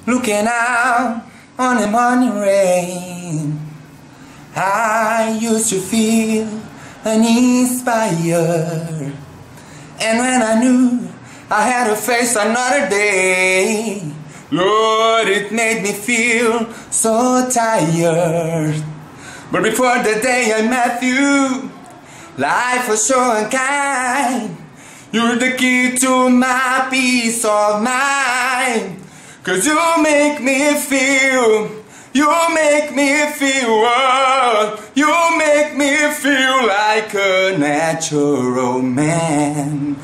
Looking out on the morning rain, I used to feel uninspired. And when I knew I had to face another day, Lord, it made me feel so tired. But before the day I met you, life was so unkind. You're the key to my peace of mind. 'Cause you make me feel, you make me feel like a natural man.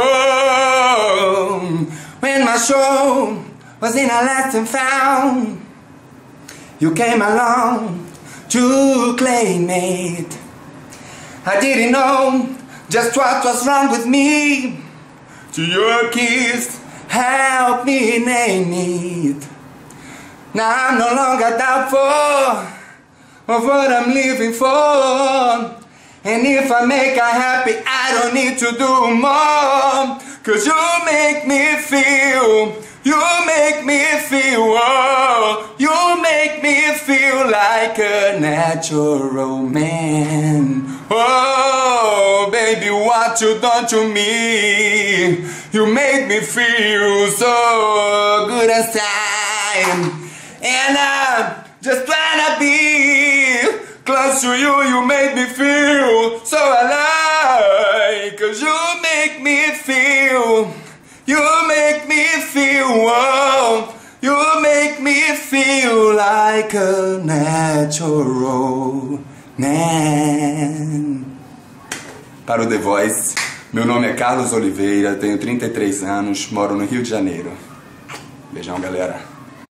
Oh, when my soul was in a lost and found, you came along to claim it. I didn't know just what was wrong with me, till your kiss help me name it. Now I'm no longer doubtful of what I'm living for. And if I make her happy, I don't need to do more. 'Cause you make me feel, you make me feel, oh, you make me feel like a natural man. Oh, baby, what you done to me? You made me feel so good inside. And I just wanna be close to you. You made me feel so alive. 'Cause you make me feel, you make me feel, oh, you make me feel like a natural man. Para o The Voice, meu nome é Carlos Oliveira, tenho 33 anos, moro no Rio de Janeiro. Beijão, galera.